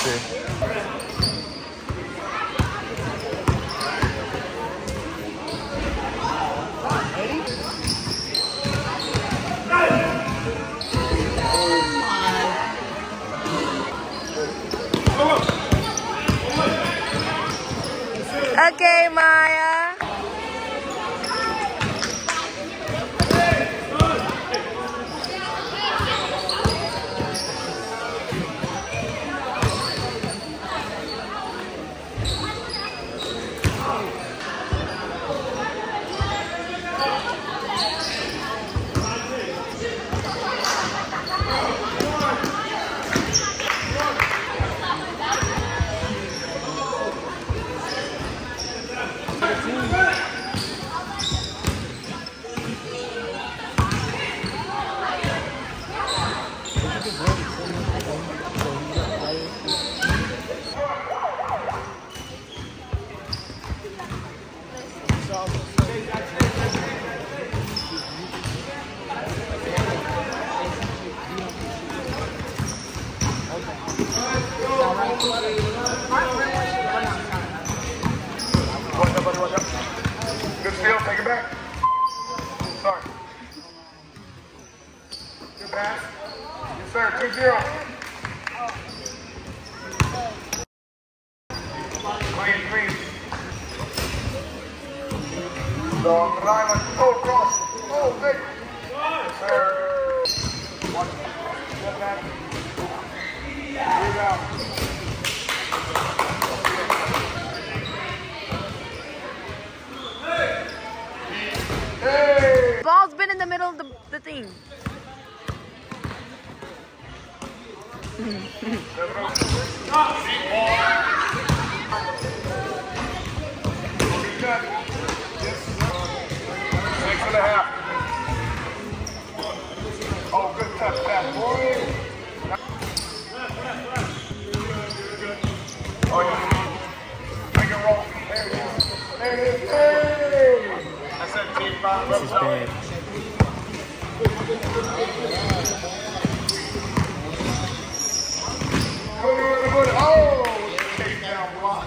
see. Okay, Maya. Good steal, take it back. Sorry. Good pass. Yes, sir. 2-0. Clean. So on the line, oh, cross. Oh, big. Yes, sir. Watch it. Step back. Breathe out. Hey! Ball's been in the middle of the thing. Oh, good touch pass, boy. Oh, yeah. Make it roll. There it is. There it is. Hey! That's that team five. This is bad. Oh, takedown block.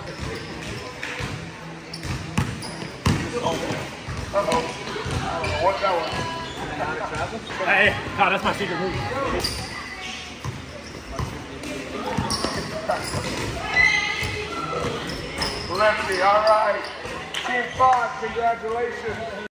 Uh-oh. What's that one? Hey, no, that's my secret move. Lefty, all right. Team 5, congratulations.